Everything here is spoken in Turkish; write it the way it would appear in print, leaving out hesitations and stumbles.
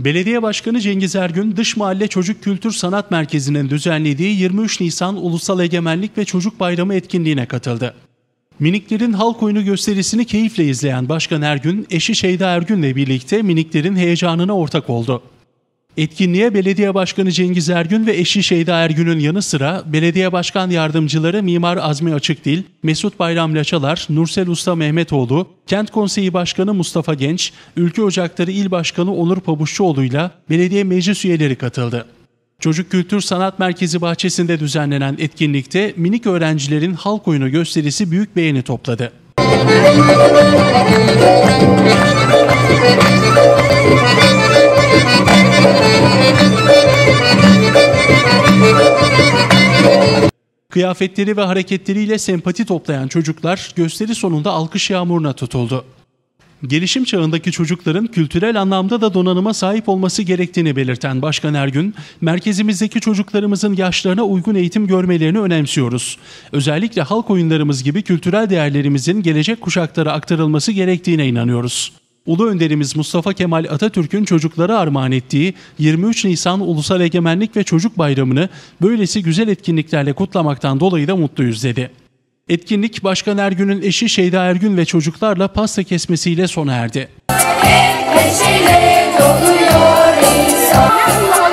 Belediye Başkanı Cengiz Ergün, Dış Mahalle Çocuk Kültür Sanat Merkezi'nin düzenlediği 23 Nisan Ulusal Egemenlik ve Çocuk Bayramı etkinliğine katıldı. Miniklerin halk oyunu gösterisini keyifle izleyen Başkan Ergün, eşi Şeyda Ergün'le birlikte miniklerin heyecanına ortak oldu. Etkinliğe Belediye Başkanı Cengiz Ergün ve eşi Şeyda Ergün'ün yanı sıra Belediye Başkan Yardımcıları Mimar Azmi Açıkdil, Mesut Bayram Laçalar, Nursel Usta Mehmetoğlu, Kent Konseyi Başkanı Mustafa Genç, Ülke Ocakları İl Başkanı Onur Pabuççuoğlu'yla belediye meclis üyeleri katıldı. Çocuk Kültür Sanat Merkezi bahçesinde düzenlenen etkinlikte minik öğrencilerin halk oyunu gösterisi büyük beğeni topladı. Kıyafetleri ve hareketleriyle sempati toplayan çocuklar gösteri sonunda alkış yağmuruna tutuldu. Gelişim çağındaki çocukların kültürel anlamda da donanıma sahip olması gerektiğini belirten Başkan Ergün, merkezimizdeki çocuklarımızın yaşlarına uygun eğitim görmelerini önemsiyoruz. Özellikle halk oyunlarımız gibi kültürel değerlerimizin gelecek kuşaklara aktarılması gerektiğine inanıyoruz. Ulu Önderimiz Mustafa Kemal Atatürk'ün çocuklara armağan ettiği 23 Nisan Ulusal Egemenlik ve Çocuk Bayramı'nı böylesi güzel etkinliklerle kutlamaktan dolayı da mutluyuz dedi. Etkinlik Başkan Ergün'ün eşi Şeyda Ergün ve çocuklarla pasta kesmesiyle sona erdi.